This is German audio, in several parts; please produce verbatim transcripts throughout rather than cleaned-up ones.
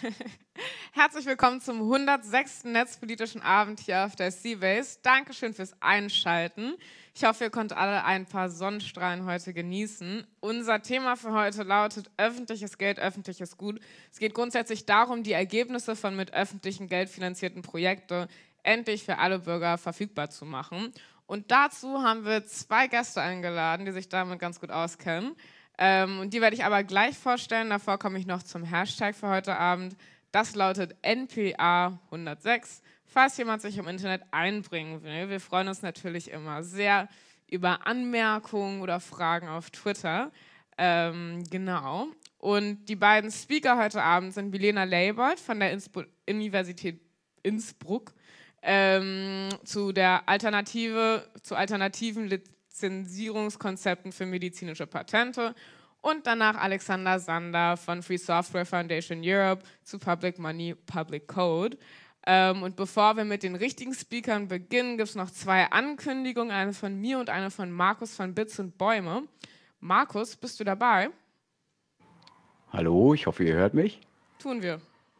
Herzlich willkommen zum hundertsechsten Netzpolitischen Abend hier auf der C-Base. Dankeschön fürs Einschalten. Ich hoffe, ihr konntet alle ein paar Sonnenstrahlen heute genießen. Unser Thema für heute lautet öffentliches Geld, öffentliches Gut. Es geht grundsätzlich darum, die Ergebnisse von mit öffentlichem Geld finanzierten Projekten endlich für alle Bürger verfügbar zu machen. Und dazu haben wir zwei Gäste eingeladen, die sich damit ganz gut auskennen. Ähm, und die werde ich aber gleich vorstellen. Davor komme ich noch zum Hashtag für heute Abend. Das lautet N P A hundertsechs, falls jemand sich im Internet einbringen will. Wir freuen uns natürlich immer sehr über Anmerkungen oder Fragen auf Twitter. Ähm, genau. Und die beiden Speaker heute Abend sind Milena Leibold von der Insp- Universität Innsbruck ähm, zu der Alternative, zu alternativen Lizenzierungskonzepten für medizinische Patente und danach Alexander Sander von Free Software Foundation Europe zu Public Money, Public Code. Ähm, und bevor wir mit den richtigen Speakern beginnen, gibt es noch zwei Ankündigungen, eine von mir und eine von Markus von Bits und Bäume. Markus, bist du dabei? Hallo, ich hoffe, ihr hört mich. Tun wir.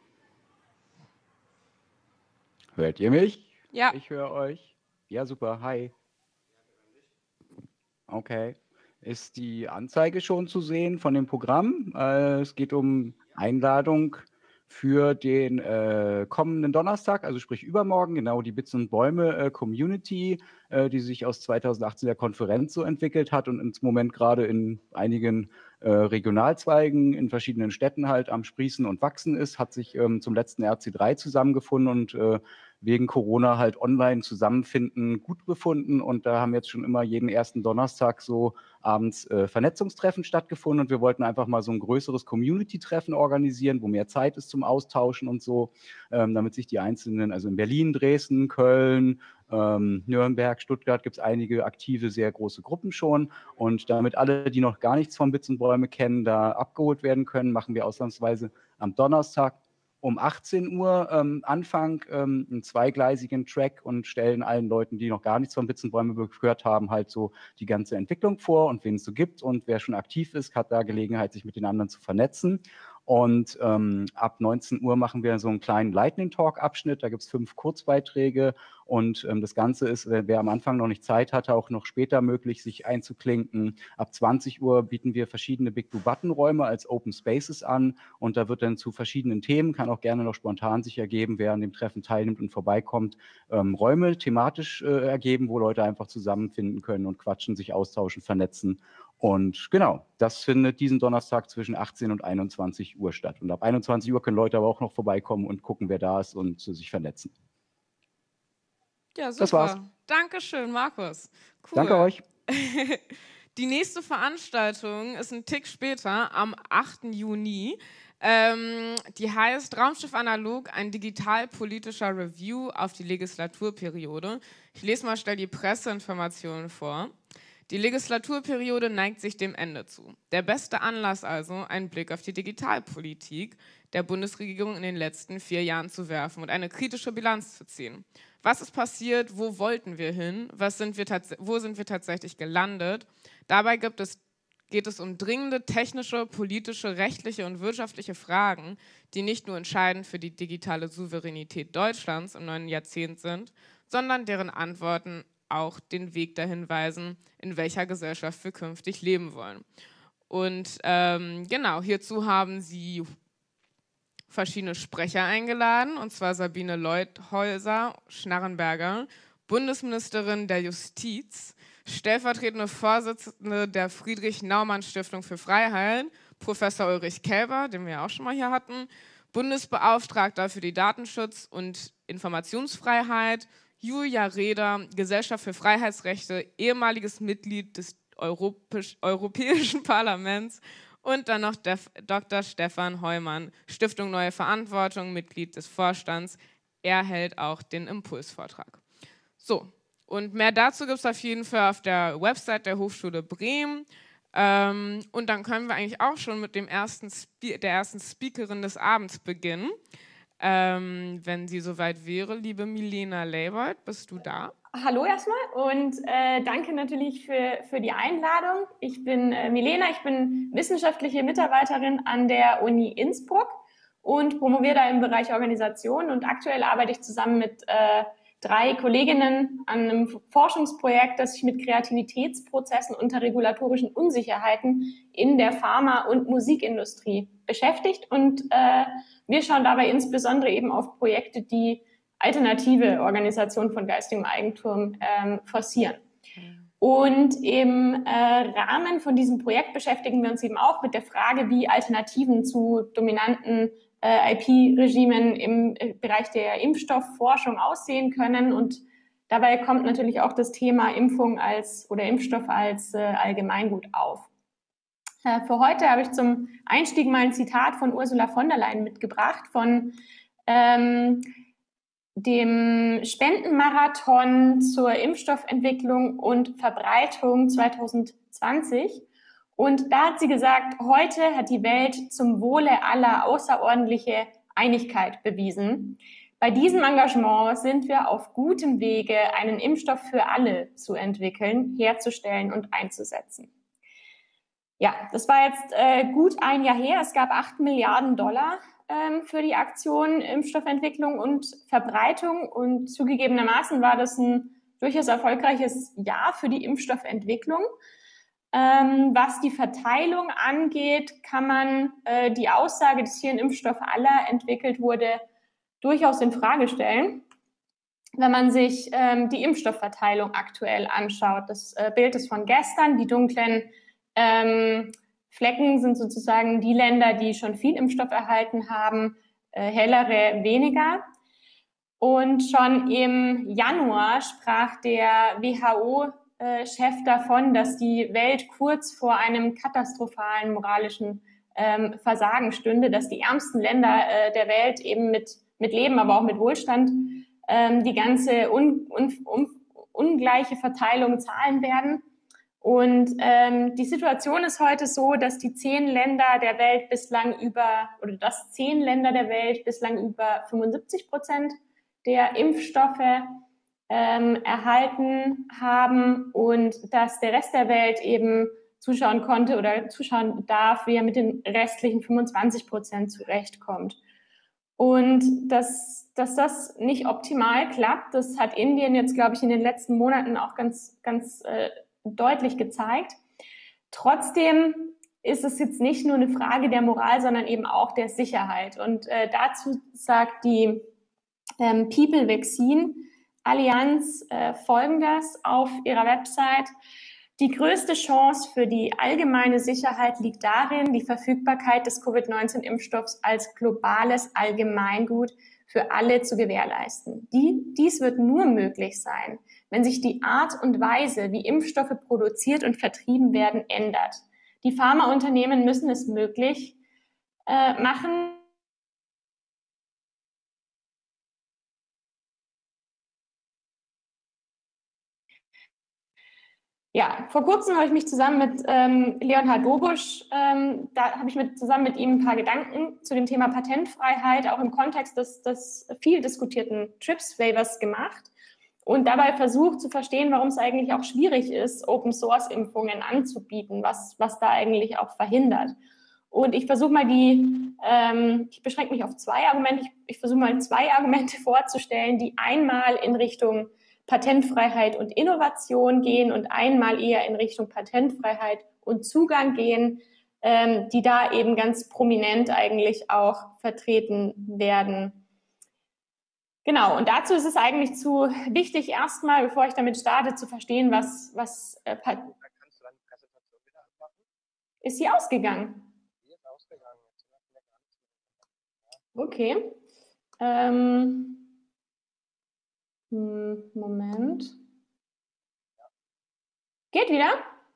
Hört ihr mich? Ja. Ich höre euch. Ja, super. Hi. Okay. Ist die Anzeige schon zu sehen von dem Programm? Äh, es geht um Einladung für den äh, kommenden Donnerstag, also sprich übermorgen, genau die Bits und Bäume äh, Community, äh, die sich aus zweitausendachtzehn der Konferenz so entwickelt hat und im Moment gerade in einigen äh, Regionalzweigen in verschiedenen Städten halt am Sprießen und Wachsen ist, hat sich ähm, zum letzten R C drei zusammengefunden und äh, wegen Corona halt online zusammenfinden gut befunden. Und da haben jetzt schon immer jeden ersten Donnerstag so abends äh, Vernetzungstreffen stattgefunden. Und wir wollten einfach mal so ein größeres Community-Treffen organisieren, wo mehr Zeit ist zum Austauschen und so, ähm, damit sich die einzelnen, also in Berlin, Dresden, Köln, ähm, Nürnberg, Stuttgart gibt es einige aktive, sehr große Gruppen schon. Und damit alle, die noch gar nichts von Bits und Bäume kennen, da abgeholt werden können, machen wir ausnahmsweise am Donnerstag um achtzehn Uhr ähm, Anfang ähm, einen zweigleisigen Track und stellen allen Leuten, die noch gar nichts von Bits und Bäume gehört haben, halt so die ganze Entwicklung vor und wen es so gibt. Und wer schon aktiv ist, hat da Gelegenheit, sich mit den anderen zu vernetzen. Und ähm, ab neunzehn Uhr machen wir so einen kleinen Lightning Talk-Abschnitt. Da gibt es fünf Kurzbeiträge. Und ähm, das Ganze ist, wer, wer am Anfang noch nicht Zeit hatte, auch noch später möglich, sich einzuklinken. Ab zwanzig Uhr bieten wir verschiedene Big-Blue-Button-Räume als Open Spaces an. Und da wird dann zu verschiedenen Themen, kann auch gerne noch spontan sich ergeben, wer an dem Treffen teilnimmt und vorbeikommt, ähm, Räume thematisch äh, ergeben, wo Leute einfach zusammenfinden können und quatschen, sich austauschen, vernetzen. Und genau, das findet diesen Donnerstag zwischen achtzehn und einundzwanzig Uhr statt. Und ab einundzwanzig Uhr können Leute aber auch noch vorbeikommen und gucken, wer da ist und äh, sich vernetzen. Ja, super. Das war's. Dankeschön, Markus. Cool. Danke euch. Die nächste Veranstaltung ist ein Tick später, am achten Juni. Ähm, die heißt Raumschiff Analog, ein digitalpolitischer Review auf die Legislaturperiode. Ich lese mal schnell die Presseinformationen vor. Die Legislaturperiode neigt sich dem Ende zu. Der beste Anlass also, einen Blick auf die Digitalpolitik der Bundesregierung in den letzten vier Jahren zu werfen und eine kritische Bilanz zu ziehen. Was ist passiert? Wo wollten wir hin? Was sind wir wo sind wir tatsächlich gelandet? Dabei gibt es, geht es um dringende technische, politische, rechtliche und wirtschaftliche Fragen, die nicht nur entscheidend für die digitale Souveränität Deutschlands im neuen Jahrzehnt sind, sondern deren Antworten auch den Weg dahin weisen, in welcher Gesellschaft wir künftig leben wollen. Und ähm, genau, hierzu haben sie verschiedene Sprecher eingeladen, und zwar Sabine Leuthäuser-Schnarrenberger, Bundesministerin der Justiz, stellvertretende Vorsitzende der Friedrich-Naumann-Stiftung für Freiheit, Professor Ulrich Kelber, den wir auch schon mal hier hatten, Bundesbeauftragter für die Datenschutz- und Informationsfreiheit, Julia Reda, Gesellschaft für Freiheitsrechte, ehemaliges Mitglied des Europäisch, Europäischen Parlaments und dann noch Def, Doktor Stefan Heumann, Stiftung Neue Verantwortung, Mitglied des Vorstands. Er hält auch den Impulsvortrag. So, und mehr dazu gibt es auf jeden Fall auf der Website der Hochschule Bremen. Ähm, und dann können wir eigentlich auch schon mit dem ersten Spe- der ersten Speakerin des Abends beginnen. Ähm, wenn sie soweit wäre, liebe Milena Leibold, bist du da? Hallo erstmal und äh, danke natürlich für, für die Einladung. Ich bin äh, Milena, ich bin wissenschaftliche Mitarbeiterin an der Uni Innsbruck und promoviere da im Bereich Organisation. Und aktuell arbeite ich zusammen mit äh, drei Kolleginnen an einem Forschungsprojekt, das sich mit Kreativitätsprozessen unter regulatorischen Unsicherheiten in der Pharma- und Musikindustrie beschäftigt. Und äh, wir schauen dabei insbesondere eben auf Projekte, die alternative Organisation von geistigem Eigentum ähm, forcieren. Und im äh, Rahmen von diesem Projekt beschäftigen wir uns eben auch mit der Frage, wie Alternativen zu dominanten äh, I P-Regimen im äh, Bereich der Impfstoffforschung aussehen können. Und dabei kommt natürlich auch das Thema Impfung als oder Impfstoffe als äh, Allgemeingut auf. Äh, für heute habe ich zum Einstieg mal ein Zitat von Ursula von der Leyen mitgebracht von ähm, dem Spendenmarathon zur Impfstoffentwicklung und Verbreitung zwanzig zwanzig. Und da hat sie gesagt, heute hat die Welt zum Wohle aller außerordentliche Einigkeit bewiesen. Bei diesem Engagement sind wir auf gutem Wege, einen Impfstoff für alle zu entwickeln, herzustellen und einzusetzen. Ja, das war jetzt äh, gut ein Jahr her. Es gab acht Milliarden Dollar für die Aktion Impfstoffentwicklung und Verbreitung und zugegebenermaßen war das ein durchaus erfolgreiches Jahr für die Impfstoffentwicklung. Ähm, was die Verteilung angeht, kann man äh, die Aussage, dass hier ein Impfstoff aller entwickelt wurde, durchaus in Frage stellen. Wenn man sich ähm, die Impfstoffverteilung aktuell anschaut, das äh, Bild ist von gestern, die dunklen ähm, Flecken sind sozusagen die Länder, die schon viel Impfstoff erhalten haben, äh, hellere weniger. Und schon im Januar sprach der W H O-Chef davon, dass die Welt kurz vor einem katastrophalen moralischen ähm, Versagen stünde, dass die ärmsten Länder äh, der Welt eben mit, mit Leben, aber auch mit Wohlstand ähm, die ganze un, un, un, ungleiche Verteilung zahlen werden. Und ähm, die Situation ist heute so, dass die zehn Länder der Welt bislang über, oder dass zehn Länder der Welt bislang über fünfundsiebzig Prozent der Impfstoffe ähm, erhalten haben und dass der Rest der Welt eben zuschauen konnte oder zuschauen darf, wie er mit den restlichen fünfundzwanzig Prozent zurechtkommt. Und dass, dass das nicht optimal klappt, das hat Indien jetzt, glaube ich, in den letzten Monaten auch ganz, ganz äh, deutlich gezeigt. Trotzdem ist es jetzt nicht nur eine Frage der Moral, sondern eben auch der Sicherheit. Und äh, dazu sagt die ähm, People Vaccine Allianz äh, Folgendes auf ihrer Website. Die größte Chance für die allgemeine Sicherheit liegt darin, die Verfügbarkeit des Covid neunzehn Impfstoffs als globales Allgemeingut für alle zu gewährleisten. Die, dies wird nur möglich sein, wenn sich die Art und Weise, wie Impfstoffe produziert und vertrieben werden, ändert. Die Pharmaunternehmen müssen es möglich äh, machen, Ja, vor kurzem habe ich mich zusammen mit ähm, Leonhard Dobusch, ähm, da habe ich mit, zusammen mit ihm ein paar Gedanken zu dem Thema Patentfreiheit, auch im Kontext des, des viel diskutierten TRIPS-Waivers gemacht und dabei versucht zu verstehen, warum es eigentlich auch schwierig ist, Open-Source-Impfungen anzubieten, was, was da eigentlich auch verhindert. Und ich versuche mal die, ähm, ich beschränke mich auf zwei Argumente, ich, ich versuche mal zwei Argumente vorzustellen, die einmal in Richtung Patentfreiheit und Innovation gehen und einmal eher in Richtung Patentfreiheit und Zugang gehen, ähm, die da eben ganz prominent eigentlich auch vertreten werden. Genau, und dazu ist es eigentlich zu wichtig, erstmal, bevor ich damit starte, zu verstehen, was, was äh, Pat- Kannst du deine Präsentation wieder anmachen? Ist sie ausgegangen? Die ist ausgegangen. Okay. Ähm, Moment. Geht wieder?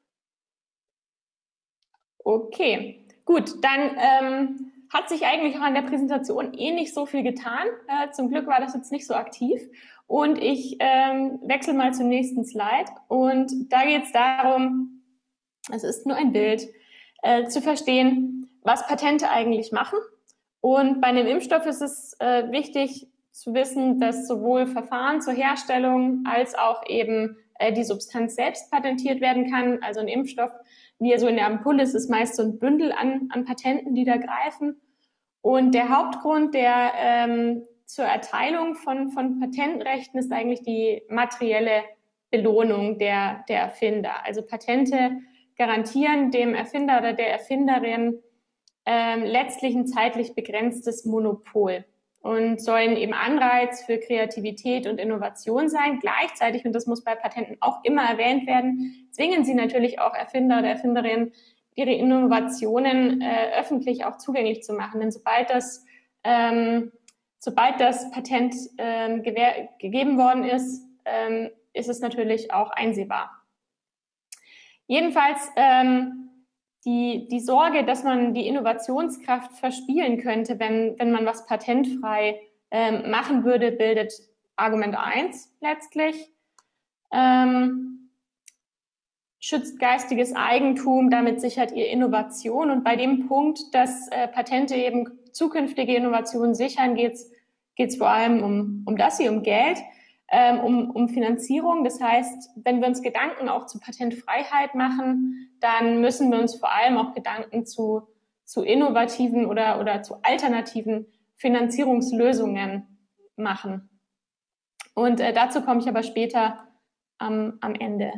Okay, gut, dann ähm, hat sich eigentlich auch an der Präsentation eh nicht so viel getan. Äh, zum Glück war das jetzt nicht so aktiv. Und ich ähm, wechsle mal zum nächsten Slide. Und da geht es darum, es ist nur ein Bild, äh, zu verstehen, was Patente eigentlich machen. Und bei einem Impfstoff ist es äh, wichtig zu wissen, dass sowohl Verfahren zur Herstellung als auch eben äh, die Substanz selbst patentiert werden kann. Also ein Impfstoff, wie er so in der Ampulle ist, ist meist so ein Bündel an, an Patenten, die da greifen. Und der Hauptgrund der ähm, zur Erteilung von, von Patentrechten ist eigentlich die materielle Belohnung der, der Erfinder. Also Patente garantieren dem Erfinder oder der Erfinderin ähm, letztlich ein zeitlich begrenztes Monopol und sollen eben Anreiz für Kreativität und Innovation sein. Gleichzeitig, und das muss bei Patenten auch immer erwähnt werden, zwingen sie natürlich auch Erfinder oder Erfinderinnen, ihre Innovationen äh, öffentlich auch zugänglich zu machen. Denn sobald das, ähm, sobald das Patent ähm, gewähr, gegeben worden ist, ähm, ist es natürlich auch einsehbar. Jedenfalls ähm, die, die Sorge, dass man die Innovationskraft verspielen könnte, wenn, wenn man was patentfrei ähm, machen würde, bildet Argument eins letztlich. Ähm, schützt geistiges Eigentum, damit sichert ihr Innovation. Und bei dem Punkt, dass äh, Patente eben zukünftige Innovationen sichern, geht es vor allem um, um das hier, um Geld, ähm, um, um Finanzierung. Das heißt, wenn wir uns Gedanken auch zu Patentfreiheit machen, dann müssen wir uns vor allem auch Gedanken zu, zu innovativen oder, oder zu alternativen Finanzierungslösungen machen. Und äh, dazu komme ich aber später ähm, am Ende.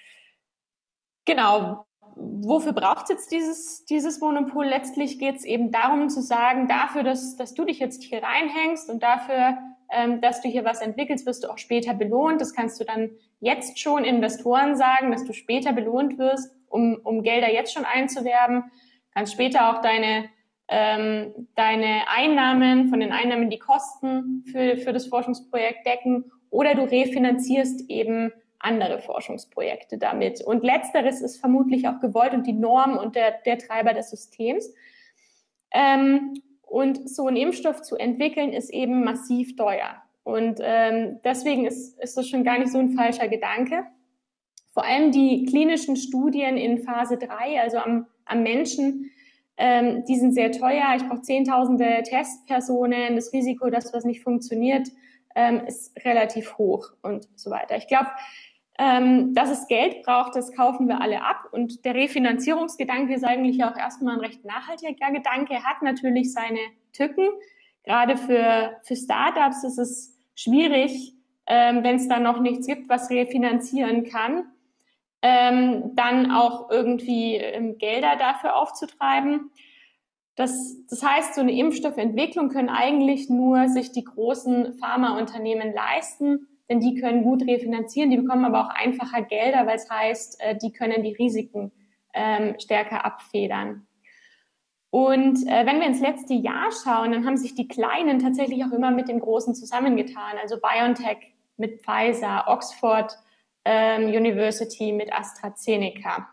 Genau. Wofür braucht es jetzt dieses, dieses Monopol? Letztlich geht es eben darum zu sagen, dafür, dass, dass du dich jetzt hier reinhängst und dafür, ähm, dass du hier was entwickelst, wirst du auch später belohnt. Das kannst du dann jetzt schon Investoren sagen, dass du später belohnt wirst, um, um Gelder jetzt schon einzuwerben. Kannst später auch deine, ähm, deine Einnahmen, von den Einnahmen die Kosten für, für das Forschungsprojekt decken, oder du refinanzierst eben andere Forschungsprojekte damit. Und letzteres ist vermutlich auch gewollt und die Norm und der, der Treiber des Systems. Ähm, und so einen Impfstoff zu entwickeln, ist eben massiv teuer. Und ähm, deswegen ist, ist das schon gar nicht so ein falscher Gedanke. Vor allem die klinischen Studien in Phase drei, also am, am Menschen, ähm, die sind sehr teuer. Ich brauche zehntausende Testpersonen. Das Risiko, dass was nicht funktioniert, ähm, ist relativ hoch und so weiter. Ich glaube, Ähm, dass es Geld braucht, das kaufen wir alle ab. Und der Refinanzierungsgedanke ist eigentlich auch erstmal ein recht nachhaltiger Gedanke. Er hat natürlich seine Tücken. Gerade für, für Startups ist es schwierig, ähm, wenn es da noch nichts gibt, was refinanzieren kann, ähm, dann auch irgendwie ähm, Gelder dafür aufzutreiben. Das, das heißt, so eine Impfstoffentwicklung können eigentlich nur sich die großen Pharmaunternehmen leisten, denn die können gut refinanzieren, die bekommen aber auch einfacher Gelder, weil es heißt, die können die Risiken ähm, stärker abfedern. Und äh, wenn wir ins letzte Jahr schauen, dann haben sich die Kleinen tatsächlich auch immer mit den Großen zusammengetan, also BioNTech mit Pfizer, Oxford ähm, University mit AstraZeneca.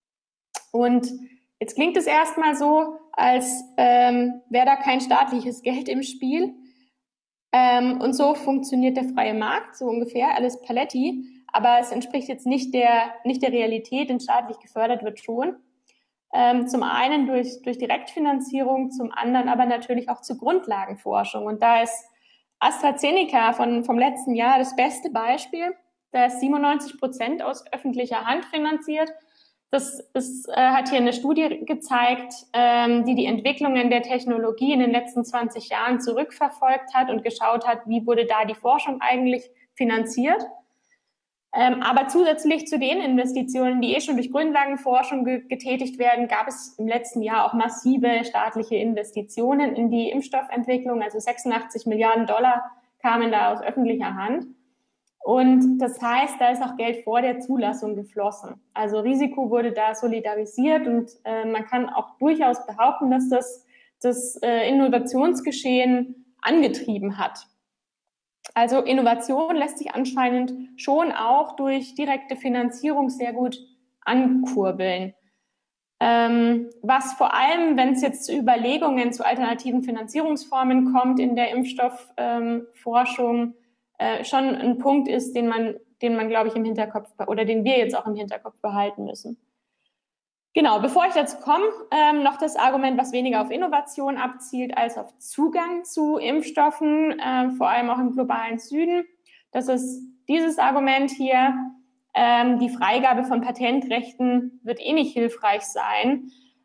Und jetzt klingt es erstmal so, als ähm, wäre da kein staatliches Geld im Spiel. Ähm, und so funktioniert der freie Markt, so ungefähr, alles Paletti. Aber es entspricht jetzt nicht der, nicht der Realität, denn staatlich gefördert wird schon. Ähm, zum einen durch, durch Direktfinanzierung, zum anderen aber natürlich auch zur Grundlagenforschung. Und da ist AstraZeneca von, vom letzten Jahr das beste Beispiel. Da ist siebenundneunzig Prozent aus öffentlicher Hand finanziert. Das, das äh, hat hier eine Studie gezeigt, ähm, die die Entwicklungen der Technologie in den letzten zwanzig Jahren zurückverfolgt hat und geschaut hat, wie wurde da die Forschung eigentlich finanziert. Ähm, aber zusätzlich zu den Investitionen, die eh schon durch Grundlagenforschung ge getätigt werden, gab es im letzten Jahr auch massive staatliche Investitionen in die Impfstoffentwicklung. Also sechsundachtzig Milliarden Dollar kamen da aus öffentlicher Hand. Und das heißt, da ist auch Geld vor der Zulassung geflossen. Also Risiko wurde da solidarisiert und äh, man kann auch durchaus behaupten, dass das das äh, Innovationsgeschehen angetrieben hat. Also Innovation lässt sich anscheinend schon auch durch direkte Finanzierung sehr gut ankurbeln. Ähm, was vor allem, wenn es jetzt zu Überlegungen zu alternativen Finanzierungsformen kommt in der Impfstoffforschung, äh, schon ein Punkt ist, den man, den man, glaube ich, im Hinterkopf oder den wir jetzt auch im Hinterkopf behalten müssen. Genau, bevor ich dazu komme, ähm, noch das Argument, was weniger auf Innovation abzielt als auf Zugang zu Impfstoffen, äh, vor allem auch im globalen Süden. Das ist dieses Argument hier. Ähm, die Freigabe von Patentrechten wird eh nicht hilfreich sein,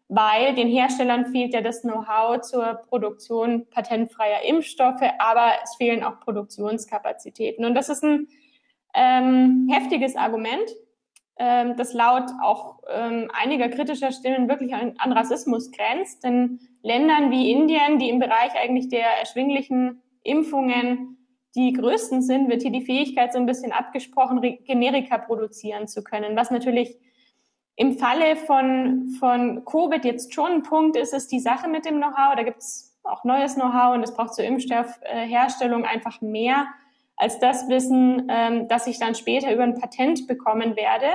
weil den Herstellern fehlt ja das Know-how zur Produktion patentfreier Impfstoffe, aber es fehlen auch Produktionskapazitäten. Und das ist ein ähm, heftiges Argument, ähm, das laut auch ähm, einiger kritischer Stimmen wirklich an, an Rassismus grenzt. Denn Ländern wie Indien, die im Bereich eigentlich der erschwinglichen Impfungen die größten sind, wird hier die Fähigkeit so ein bisschen abgesprochen, Generika produzieren zu können, was natürlich im Falle von, von Covid jetzt schon ein Punkt ist, ist die Sache mit dem Know-how. Da gibt es auch neues Know-how und es braucht zur Impfstoffherstellung einfach mehr als das Wissen, ähm, das ich dann später über ein Patent bekommen werde.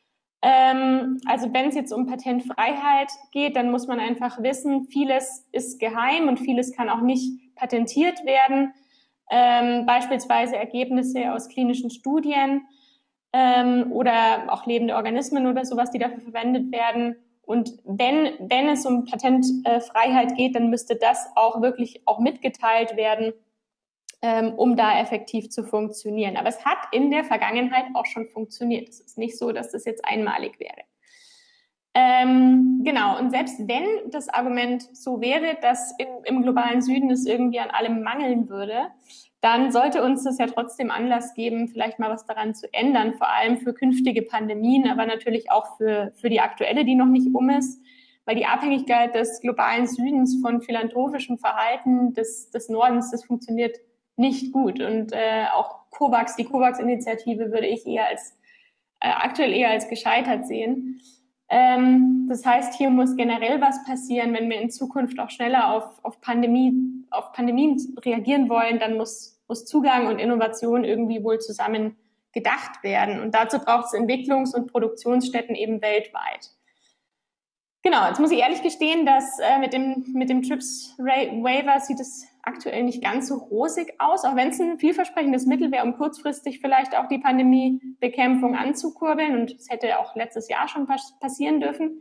Ähm, also wenn es jetzt um Patentfreiheit geht, dann muss man einfach wissen, vieles ist geheim und vieles kann auch nicht patentiert werden. Ähm, beispielsweise Ergebnisse aus klinischen Studien ähm, oder auch lebende Organismen oder sowas, die dafür verwendet werden. Und wenn, wenn es um Patentfreiheit äh, geht, dann müsste das auch wirklich auch mitgeteilt werden, ähm, um da effektiv zu funktionieren. Aber es hat in der Vergangenheit auch schon funktioniert. Es ist nicht so, dass das jetzt einmalig wäre. Ähm, genau, und selbst wenn das Argument so wäre, dass in, im globalen Süden es irgendwie an allem mangeln würde, dann sollte uns das ja trotzdem Anlass geben, vielleicht mal was daran zu ändern, vor allem für künftige Pandemien, aber natürlich auch für, für die aktuelle, die noch nicht um ist, weil die Abhängigkeit des globalen Südens von philanthropischem Verhalten des, des Nordens, das funktioniert nicht gut. Und äh, auch COVAX, die COVAX-Initiative würde ich eher als äh, aktuell eher als gescheitert sehen. Ähm, das heißt, hier muss generell was passieren, wenn wir in Zukunft auch schneller auf, auf, Pandemie, auf Pandemien reagieren wollen, dann muss, muss Zugang und Innovation irgendwie wohl zusammen gedacht werden. Und dazu braucht es Entwicklungs- und Produktionsstätten eben weltweit. Genau, jetzt muss ich ehrlich gestehen, dass äh, mit dem, mit dem TRIPS-Waiver sieht es aktuell nicht ganz so rosig aus, auch wenn es ein vielversprechendes Mittel wäre, um kurzfristig vielleicht auch die Pandemiebekämpfung anzukurbeln. Und es hätte auch letztes Jahr schon pas- passieren dürfen.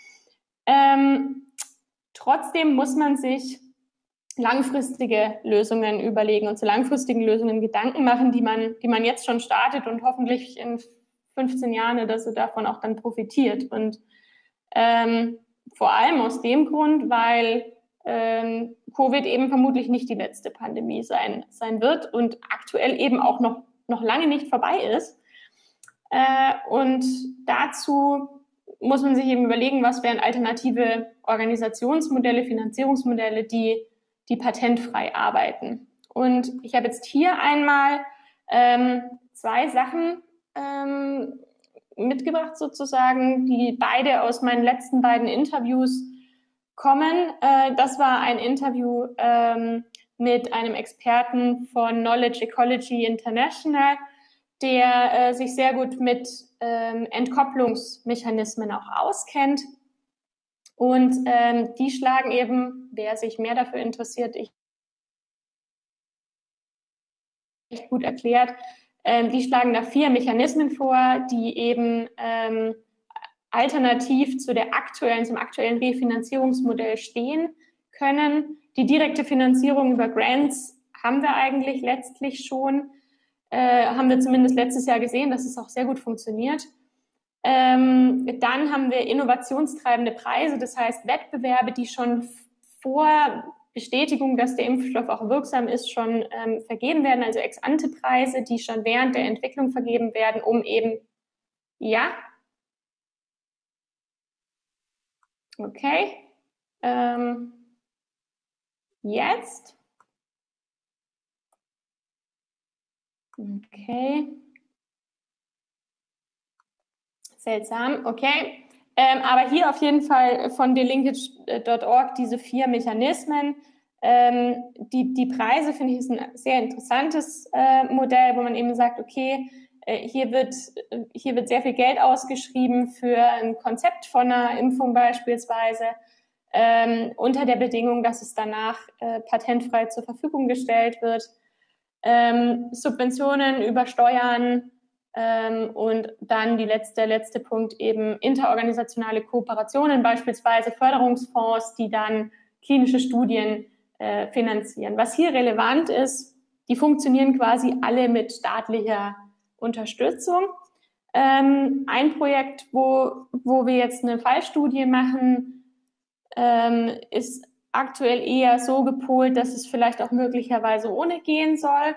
Ähm, trotzdem muss man sich langfristige Lösungen überlegen und zu langfristigen Lösungen Gedanken machen, die man, die man jetzt schon startet und hoffentlich in fünfzehn Jahren oder so davon auch dann profitiert. Und ähm, vor allem aus dem Grund, weil ähm, Covid eben vermutlich nicht die letzte Pandemie sein, sein wird und aktuell eben auch noch, noch lange nicht vorbei ist. Äh, und dazu muss man sich eben überlegen, was wären alternative Organisationsmodelle, Finanzierungsmodelle, die, die patentfrei arbeiten. Und ich habe jetzt hier einmal ähm, zwei Sachen ähm, mitgebracht sozusagen, die beide aus meinen letzten beiden Interviews kommen. Äh, das war ein Interview ähm, mit einem Experten von Knowledge Ecology International, der äh, sich sehr gut mit ähm, Entkopplungsmechanismen auch auskennt. Und ähm, die schlagen eben, wer sich mehr dafür interessiert, ich echt gut erklärt, ähm, die schlagen da vier Mechanismen vor, die eben ähm, alternativ zu der aktuellen, zum aktuellen Refinanzierungsmodell stehen können. Die direkte Finanzierung über Grants haben wir eigentlich letztlich schon, äh, haben wir zumindest letztes Jahr gesehen, dass es auch sehr gut funktioniert. Ähm, dann haben wir innovationstreibende Preise, das heißt Wettbewerbe, die schon vor Bestätigung, dass der Impfstoff auch wirksam ist, schon ähm, vergeben werden, also Ex-ante-Preise, die schon während der Entwicklung vergeben werden, um eben, ja, okay, ähm, jetzt, okay, seltsam, okay. Ähm, aber hier auf jeden Fall von delinkage Punkt org diese vier Mechanismen. Ähm, die, die Preise, finde ich, ist ein sehr interessantes äh, Modell, wo man eben sagt, okay, äh, hier wird, hier wird sehr viel Geld ausgeschrieben für ein Konzept von einer Impfung beispielsweise, ähm, unter der Bedingung, dass es danach äh, patentfrei zur Verfügung gestellt wird. Ähm, Subventionen über Steuern, Ähm, und dann die letzte, der letzte Punkt eben interorganisationale Kooperationen, beispielsweise Förderungsfonds, die dann klinische Studien äh, finanzieren. Was hier relevant ist, die funktionieren quasi alle mit staatlicher Unterstützung. Ähm, ein Projekt, wo, wo wir jetzt eine Fallstudie machen, ähm, ist aktuell eher so gepolt, dass es vielleicht auch möglicherweise ohne gehen soll.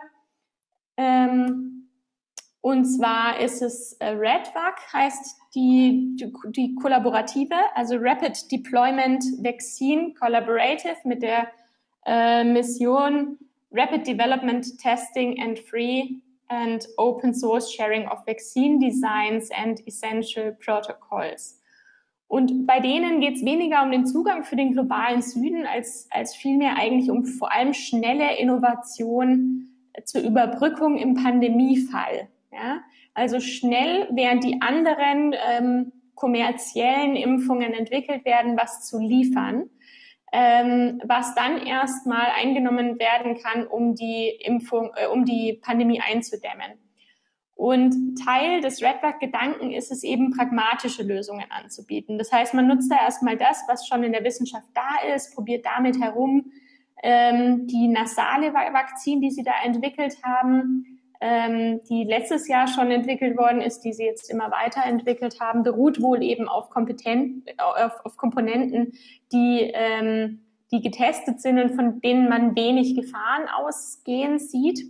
Ähm, und zwar ist es äh, REDVAC, heißt die, die, die kollaborative, also Rapid Deployment Vaccine Collaborative mit der äh, Mission Rapid Development Testing and Free and Open Source Sharing of Vaccine Designs and Essential Protocols. Und bei denen geht es weniger um den Zugang für den globalen Süden, als, als vielmehr eigentlich um vor allem schnelle Innovation zur Überbrückung im Pandemiefall. Ja? Also schnell, während die anderen ähm, kommerziellen Impfungen entwickelt werden, was zu liefern, ähm, was dann erstmal eingenommen werden kann, um die Impfung, äh, um die Pandemie einzudämmen. Und Teil des REDVAC-Gedanken ist es eben, pragmatische Lösungen anzubieten. Das heißt, man nutzt da erstmal das, was schon in der Wissenschaft da ist, probiert damit herum. Ähm, die nasale Vakzin, die sie da entwickelt haben, ähm, die letztes Jahr schon entwickelt worden ist, die sie jetzt immer weiterentwickelt haben, beruht wohl eben auf, Kompetent, auf, auf Komponenten, die, ähm, die getestet sind und von denen man wenig Gefahren ausgehen sieht.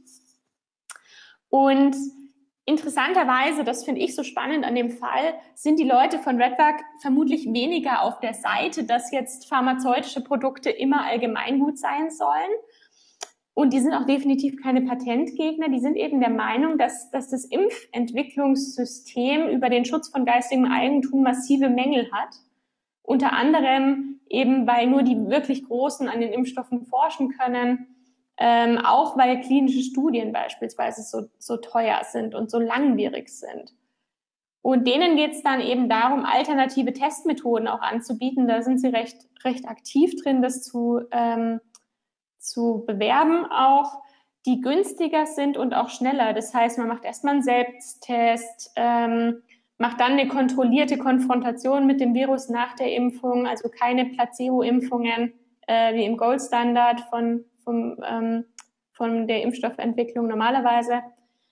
Und interessanterweise, das finde ich so spannend an dem Fall, sind die Leute von REDVAC vermutlich weniger auf der Seite, dass jetzt pharmazeutische Produkte immer allgemeingut sein sollen. Und die sind auch definitiv keine Patentgegner. Die sind eben der Meinung, dass, dass das Impfentwicklungssystem über den Schutz von geistigem Eigentum massive Mängel hat. Unter anderem eben, weil nur die wirklich Großen an den Impfstoffen forschen können. Ähm, auch weil klinische Studien beispielsweise so, so teuer sind und so langwierig sind. Und denen geht es dann eben darum, alternative Testmethoden auch anzubieten. Da sind sie recht, recht aktiv drin, das zu, ähm, zu bewerben auch, die günstiger sind und auch schneller. Das heißt, man macht erstmal einen Selbsttest, ähm, macht dann eine kontrollierte Konfrontation mit dem Virus nach der Impfung, also keine Placebo-Impfungen äh, wie im Goldstandard von Vom, ähm, von der Impfstoffentwicklung normalerweise.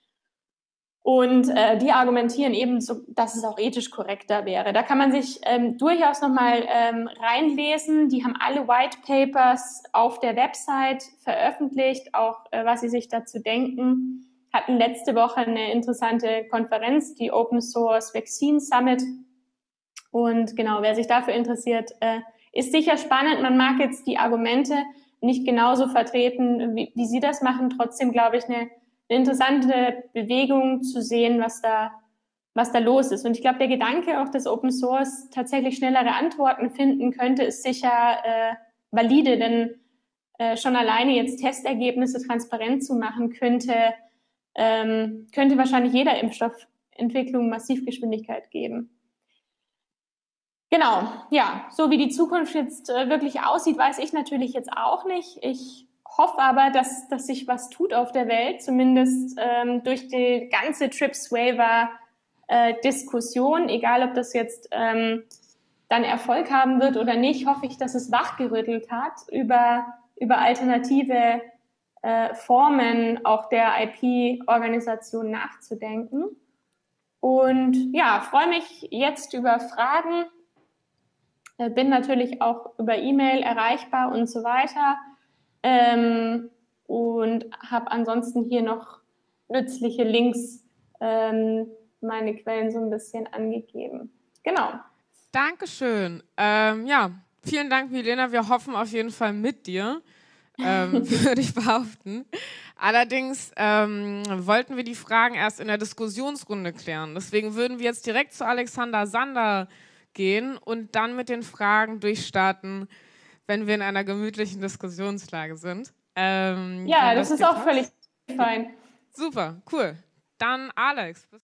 Und äh, die argumentieren eben, so, dass es auch ethisch korrekter wäre. Da kann man sich ähm, durchaus nochmal ähm, reinlesen. Die haben alle White Papers auf der Website veröffentlicht, auch äh, was sie sich dazu denken. Hatten letzte Woche eine interessante Konferenz, die Open Source Vaccine Summit. Und genau, wer sich dafür interessiert, äh, ist sicher spannend. Man mag jetzt die Argumente nicht genauso vertreten, wie, wie Sie das machen. Trotzdem, glaube ich, eine, eine interessante Bewegung zu sehen, was da, was da los ist. Und ich glaube, der Gedanke auch, dass Open Source tatsächlich schnellere Antworten finden könnte, ist sicher äh, valide, denn äh, schon alleine jetzt Testergebnisse transparent zu machen, könnte, ähm, könnte wahrscheinlich jeder Impfstoffentwicklung massiv Geschwindigkeit geben. Genau, ja, so wie die Zukunft jetzt äh, wirklich aussieht, weiß ich natürlich jetzt auch nicht. Ich hoffe aber, dass, dass sich was tut auf der Welt, zumindest ähm, durch die ganze TRIPS-Waiver-Diskussion, äh, egal ob das jetzt ähm, dann Erfolg haben wird oder nicht, hoffe ich, dass es wachgerüttelt hat, über, über alternative äh, Formen auch der I P-Organisation nachzudenken. Und ja, freue mich jetzt über Fragen. Bin natürlich auch über E-Mail erreichbar und so weiter. Ähm, und habe ansonsten hier noch nützliche Links, ähm, meine Quellen so ein bisschen angegeben. Genau. Dankeschön. Ähm, ja, vielen Dank, Milena. Wir hoffen auf jeden Fall mit dir, ähm, würde ich behaupten. Allerdings ähm, wollten wir die Fragen erst in der Diskussionsrunde klären. Deswegen würden wir jetzt direkt zu Alexander Sander gehen und dann mit den Fragen durchstarten, wenn wir in einer gemütlichen Diskussionslage sind. Ähm, ja, das, das ist auch völlig fein. Super, cool. Dann Alex.